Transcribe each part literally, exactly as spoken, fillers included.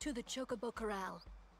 to the chocobo corral.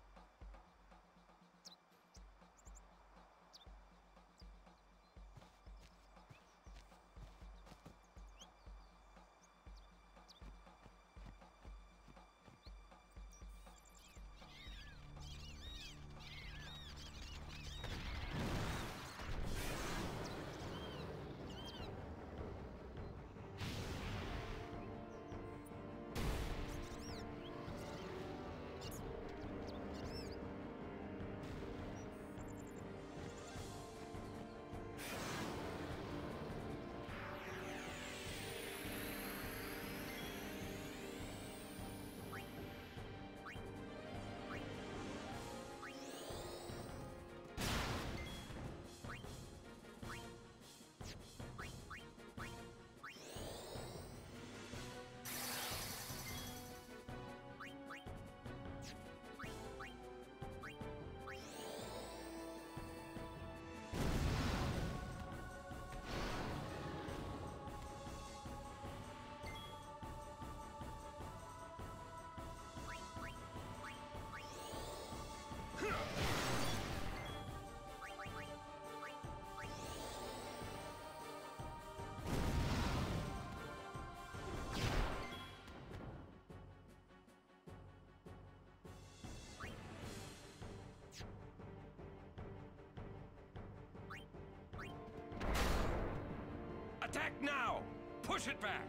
Attack now! Push it back!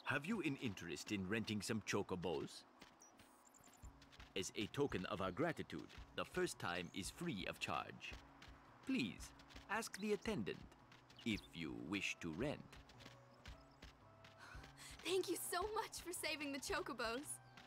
Have you an interest in renting some chocobos? As a token of our gratitude, the first time is free of charge. Please, ask the attendant if you wish to rent. Thank you so much for saving the chocobos.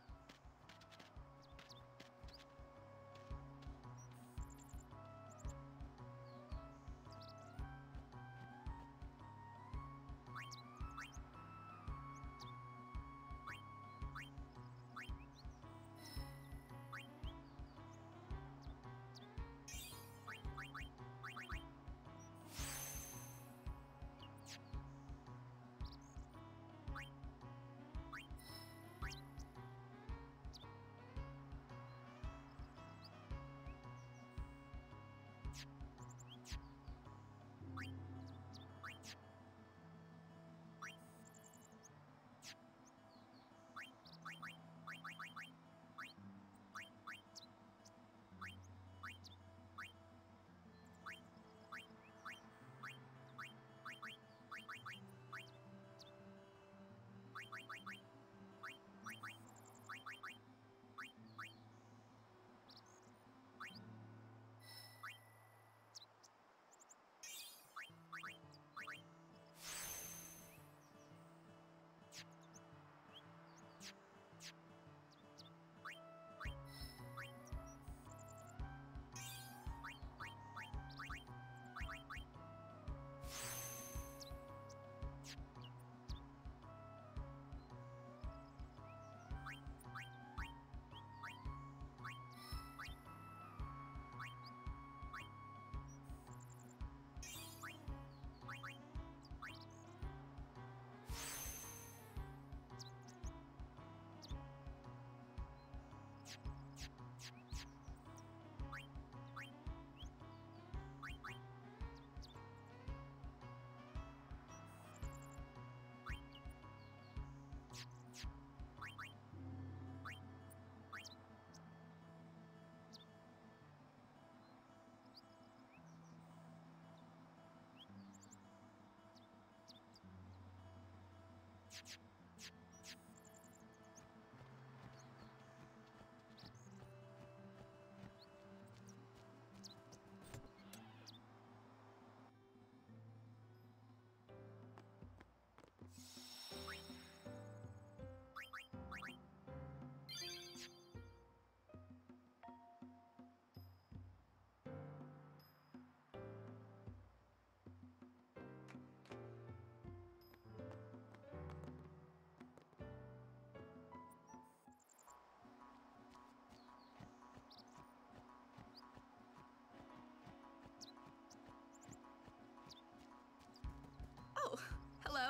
Oh, hello.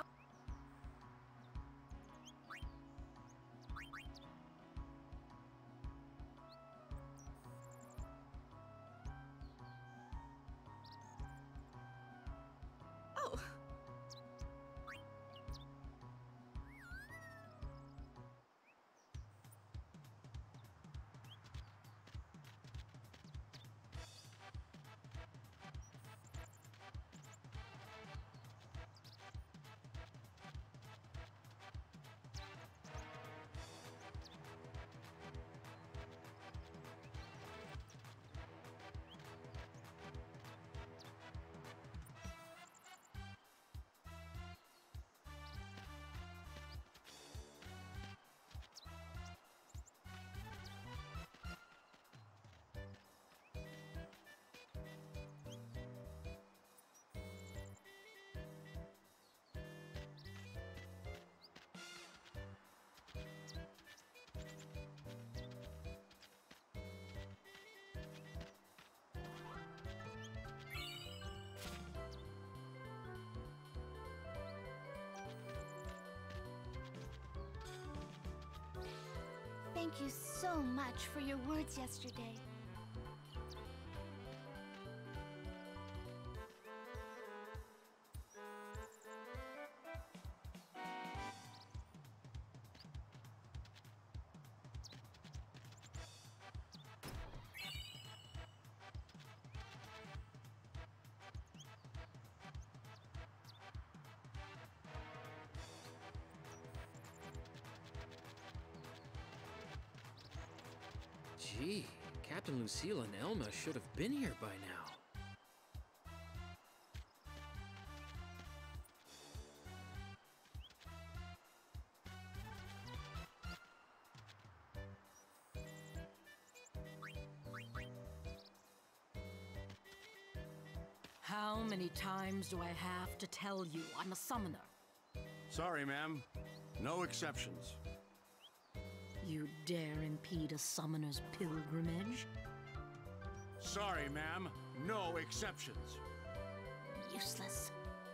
Oh. Thank you so much for your words yesterday. Gee, Captain Lucille and Elma should have been here by now. How many times do I have to tell you I'm a summoner? Sorry, ma'am. No exceptions. You dare impede a summoner's pilgrimage? Sorry, ma'am. No exceptions. Useless.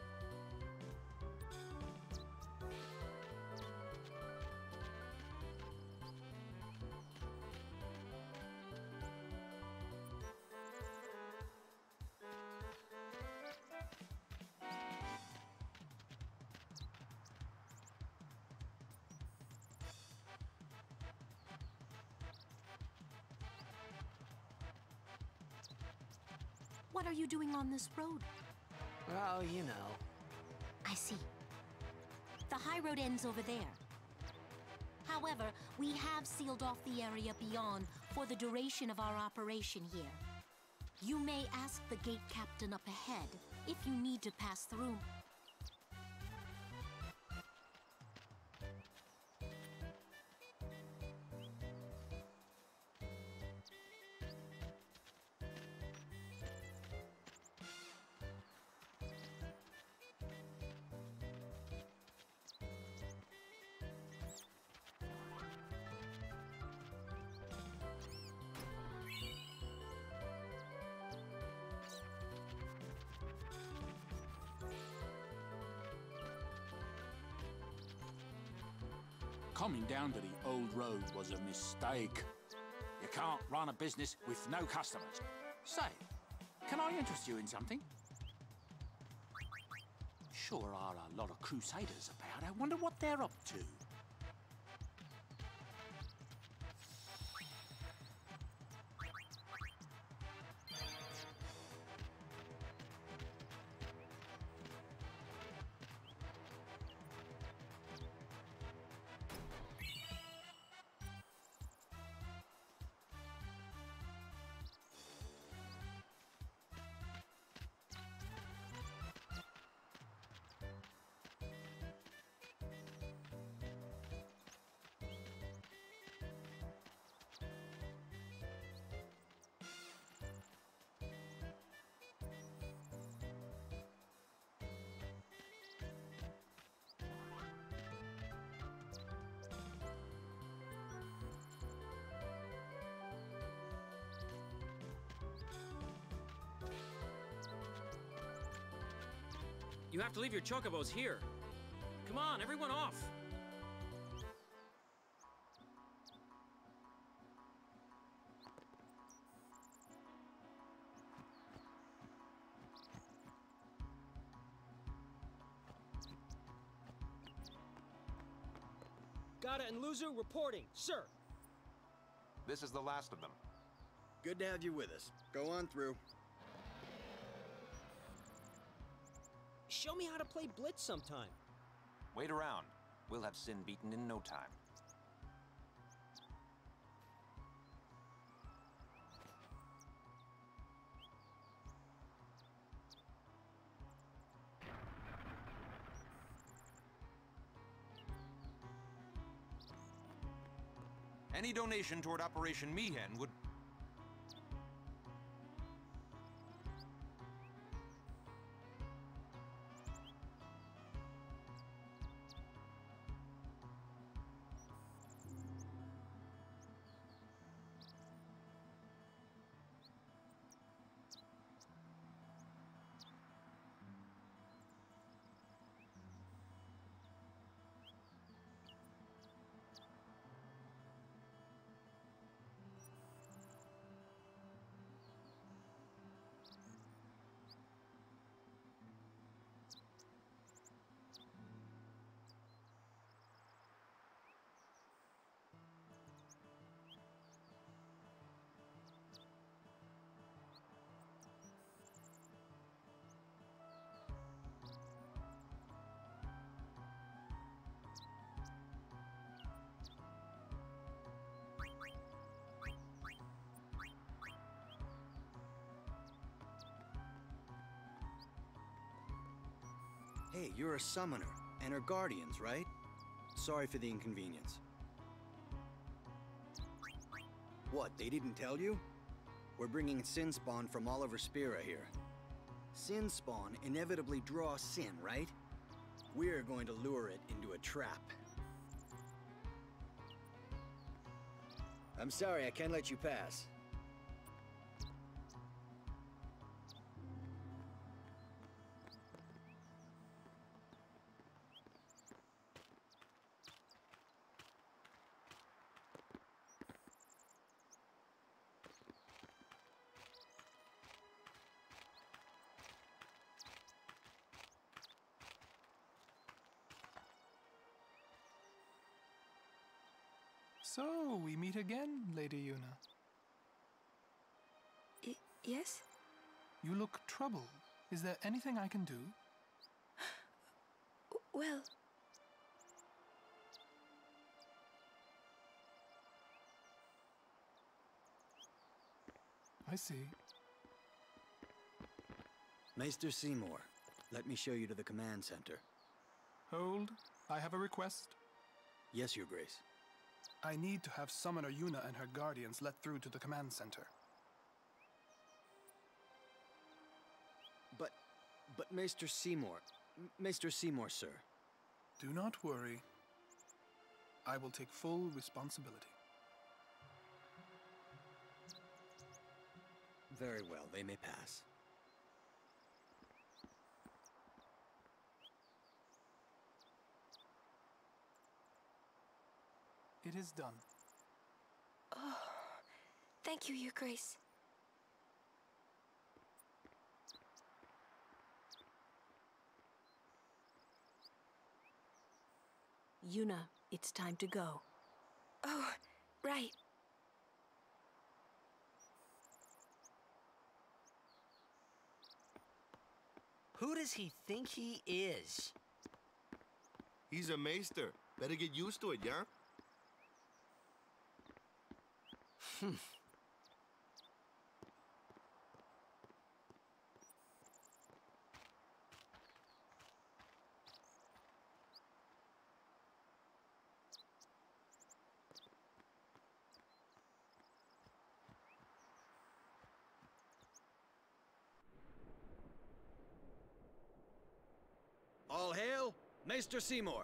What are you doing on this road? Well, you know. I see. The high road ends over there. However, we have sealed off the area beyond for the duration of our operation here. You may ask the gate captain up ahead if you need to pass through. Coming down to the old road was a mistake. You can't run a business with no customers. Say, can I interest you in something? Sure are a lot of crusaders about. I wonder what they're up to. You have to leave your chocobos here. Come on, everyone off! Gata and Luzu reporting, sir. This is the last of them. Good to have you with us. Go on through. Show me how to play Blitz sometime. Wait around. We'll have Sin beaten in no time. Any donation toward Operation Mihen would... Hey, you're a summoner, and her guardians, right? Sorry for the inconvenience. What, they didn't tell you? We're bringing sin spawn from all over Spira here. Sin spawn inevitably draw sin, right? We're going to lure it into a trap. I'm sorry, I can't let you pass. So, we meet again, Lady Yuna. Y yes? You look troubled. Is there anything I can do? Well... I see. Maester Seymour, let me show you to the command center. Hold. I have a request. Yes, Your Grace. I need to have Summoner Yuna and her guardians let through to the command center. But... but Maester Seymour... Maester Seymour, sir. Do not worry. I will take full responsibility. Very well, they may pass. It is done. Oh, thank you, Your Grace. Yuna, it's time to go. Oh, right. Who does he think he is? He's a maester. Better get used to it, yeah? Hmm. All hail, Maester Seymour.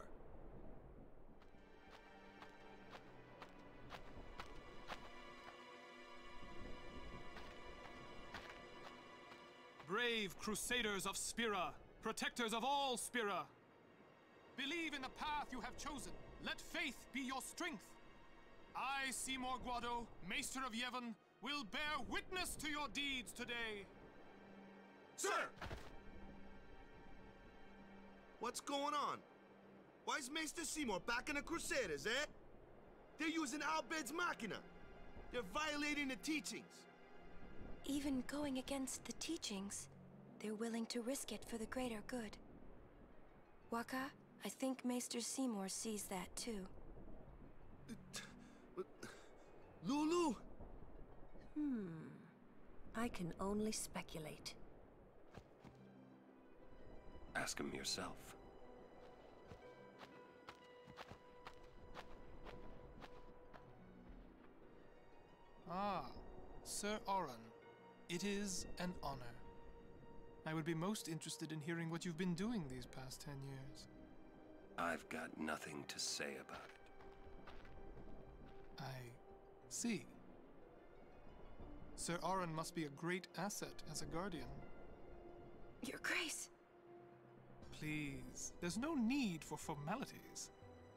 Brave Crusaders of Spira, protectors of all Spira. Believe in the path you have chosen. Let faith be your strength. I, Seymour Guado, Maester of Yevon, will bear witness to your deeds today. Sir! What's going on? Why is Maester Seymour back in the Crusaders, eh? They're using Albed's Machina. They're violating the teachings. Even going against the teachings, they're willing to risk it for the greater good. Waka, I think Maester Seymour sees that too. Lulu! Hmm. I can only speculate. Ask him yourself. Ah, Sir Oran. It is an honor. I would be most interested in hearing what you've been doing these past ten years. I've got nothing to say about it. I see. Sir Oran must be a great asset as a guardian. Your Grace! Please, there's no need for formalities.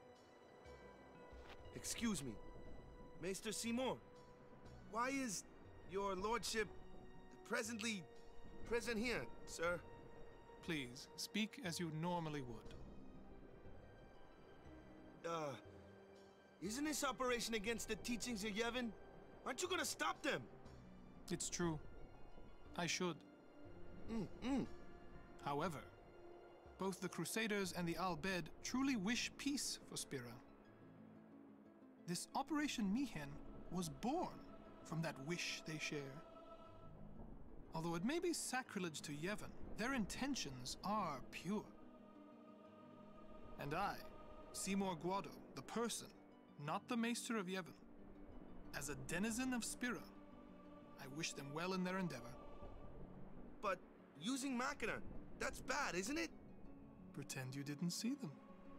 Excuse me, Maester Seymour. Why is your lordship presently present here, sir? Please, speak as you normally would. Uh, isn't this operation against the teachings of Yevon? Aren't you gonna stop them? It's true. I should. Mm-mm. However, both the Crusaders and the Albed truly wish peace for Spira. This Operation Mihen was born from that wish they share. Although it may be sacrilege to Yevon, their intentions are pure. And I, Seymour Guado, the person, not the Maester of Yevon, as a denizen of Spira, I wish them well in their endeavor. But using Machina, that's bad, isn't it? Pretend you didn't see them.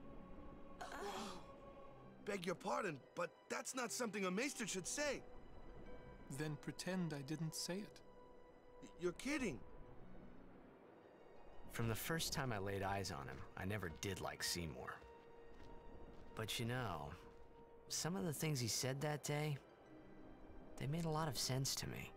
Beg your pardon, but that's not something a Maester should say. Then pretend I didn't say it. Y- you're kidding. From the first time I laid eyes on him, I never did like Seymour. But you know, some of the things he said that day, they made a lot of sense to me.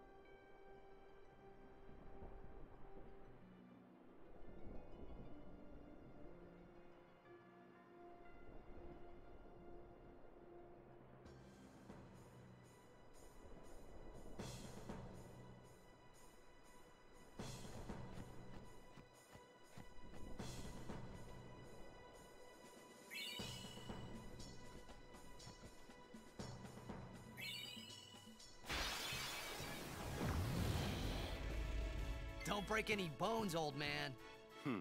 Don't break any bones, old man. Hmm.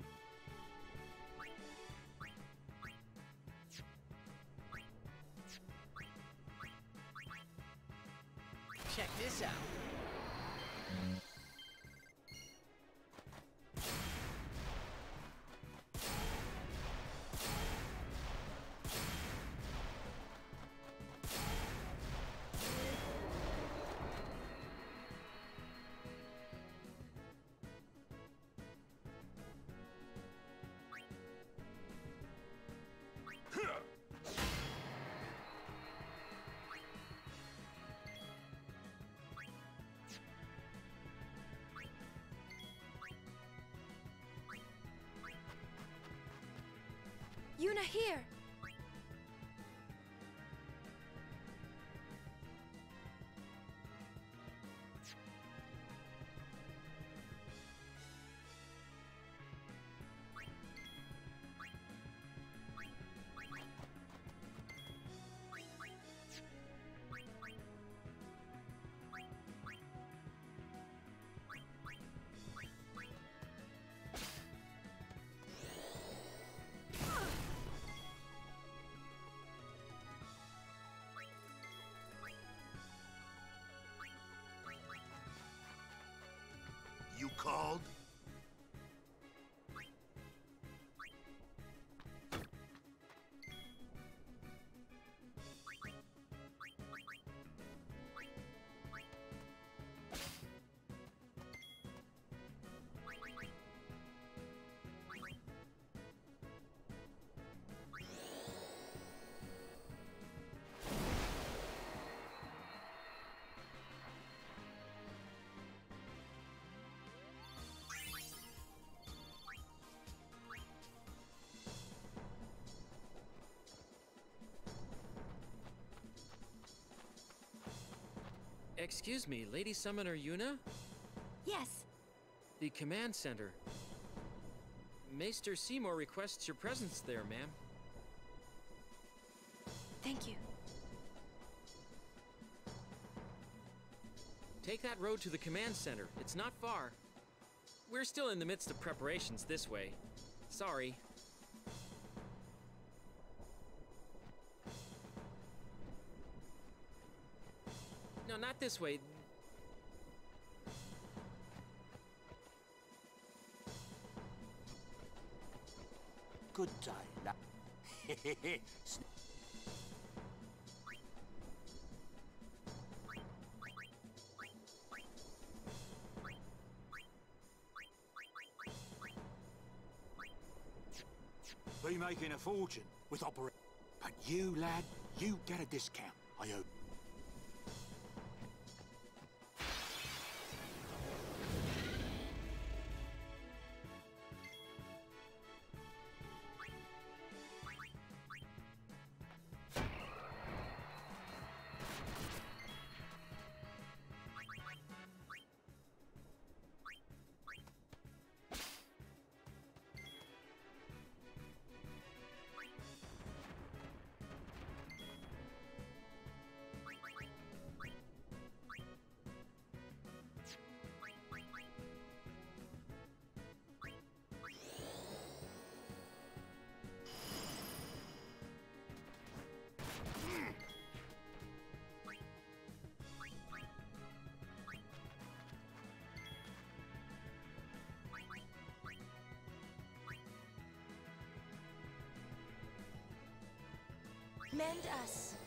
Check this out. Yuna, here! You called? Excuse me, Lady Summoner Yuna? Yes. The command center. Maester Seymour requests your presence there, ma'am. Thank you. Take that road to the command center. It's not far. We're still in the midst of preparations this way. Sorry. No, not this way. Good day, lad. Be making a fortune with opera. But you, lad, you get a discount, I hope. Mend us.